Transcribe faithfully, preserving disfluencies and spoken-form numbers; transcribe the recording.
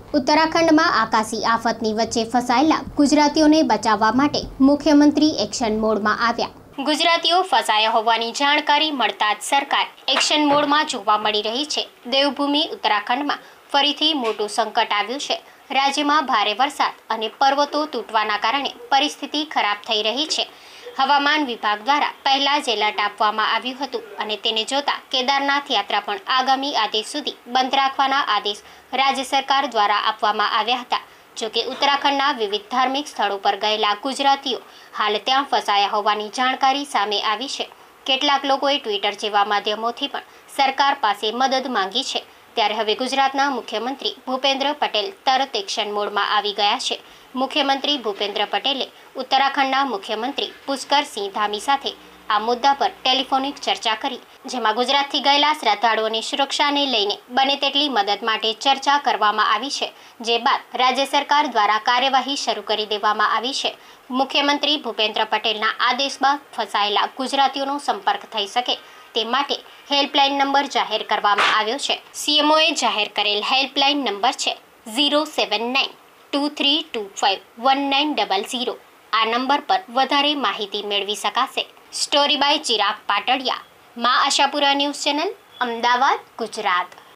ઉત્તરાખંડમાં આકાશી આફતની વચ્ચે ફસાયેલા ગુજરાતીઓને બચાવવા માટે મુખ્યમંત્રી એક્શન મોડમાં આવ્યા। ગુજરાતીઓ ફસાયા હોવાની જાણકારી મળતા જ સરકાર એક્શન મોડમાં જોવા મળી રહી છે। દેવભૂમિ ઉત્તરાખંડમાં ફરીથી મોટું સંકટ આવ્યું છે। રાજ્યમાં ભારે વરસાદ અને પર્વતો તૂટવાના કારણે પરિસ્થિતિ ખરાબ થઈ રહી છે। હવામાન વિભાગ દ્વારા પહેલા જ એલર્ટ આપવામાં આવ્યું હતું અને તેને જોતા કેદારનાથ યાત્રા પણ આગામી આદેશ સુધી બંધ રાખવાના આદેશ રાજ્ય સરકાર દ્વારા આપવામાં આવ્યા હતા। જોકે ઉત્તરાખંડના વિવિધ ધાર્મિક સ્થળો પર ગયેલા ગુજરાતીઓ હાલ ત્યાં ફસાયા હોવાની જાણકારી સામે આવી છે। કેટલાક લોકોએ ટ્વિટર જેવા માધ્યમોથી પણ સરકાર પાસે મદદ માંગી છે। ત્યારે હવે ગુજરાતના મુખ્યમંત્રી ભૂપેન્દ્ર પટેલ તરત એક્શન મોડમાં આવી ગયા છે। મુખ્યમંત્રી ભૂપેન્દ્ર પટેલે ઉત્તરાખંડના મુખ્યમંત્રી પુષ્કરસિંહ ધામી સાથે આ મુદ્દા પર ટેલિફોનિક ચર્ચા કરી, જેમાં ગુજરાતથી ગયેલા શ્રદ્ધાળુઓની સુરક્ષાને લઈને બને તેટલી મદદ માટે ચર્ચા કરવામાં આવી છે। જે બાદ રાજ્ય સરકાર દ્વારા કાર્યવાહી શરૂ કરી દેવામાં આવી છે। મુખ્યમંત્રી ભૂપેન્દ્ર પટેલના આદેશ બાદ ફસાયેલા ગુજરાતીઓનો સંપર્ક થઈ શકે તે માટે હેલ્પલાઇન નંબર જાહેર કરવામાં આવ્યો છે। સીએમઓએ જાહેર કરેલ હેલ્પલાઇન નંબર છે zero seven nine two three two five one nine double zero. આ નંબર પર વધારે માહિતી મેળવી શકાશે। Story by Chirag Patadiya, Maa Ashapura news channel, Ahmedabad, Gujarat.